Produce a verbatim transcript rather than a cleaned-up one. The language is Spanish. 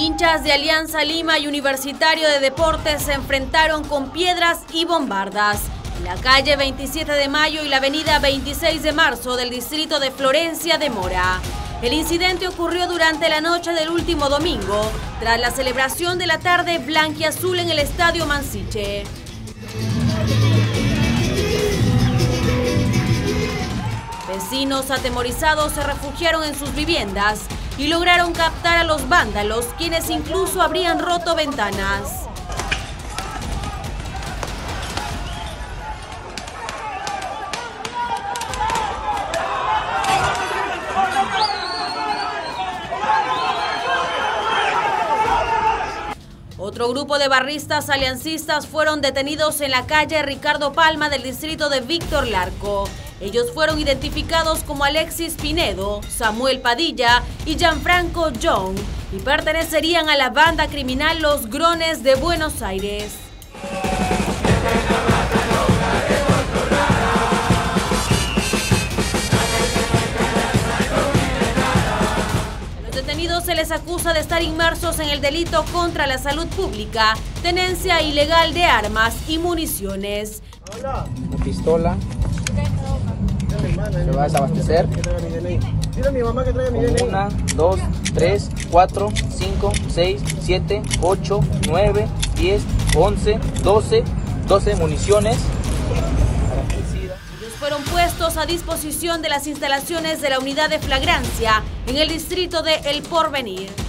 Hinchas de Alianza Lima y Universitario de Deportes se enfrentaron con piedras y bombardas en la calle veintisiete de mayo y la avenida veintiséis de marzo del distrito de Florencia de Mora. El incidente ocurrió durante la noche del último domingo, tras la celebración de la tarde blanquiazul en el Estadio Mansiche. Vecinos atemorizados se refugiaron en sus viviendas y lograron captar a los vándalos, quienes incluso habrían roto ventanas. Otro grupo de barristas aliancistas fueron detenidos en la calle Ricardo Palma del distrito de Víctor Larco. Ellos fueron identificados como Alexis Pinedo, Samuel Padilla y Gianfranco Young y pertenecerían a la banda criminal Los Grones de Buenos Aires. Se les acusa de estar inmersos en el delito contra la salud pública, tenencia ilegal de armas y municiones. Una pistola. ¿Me vas a abastecer? Una, dos, tres, cuatro, cinco, seis, siete, ocho, nueve, diez, once, doce, doce municiones. Fueron puestos a disposición de las instalaciones de la unidad de flagrancia en el distrito de El Porvenir.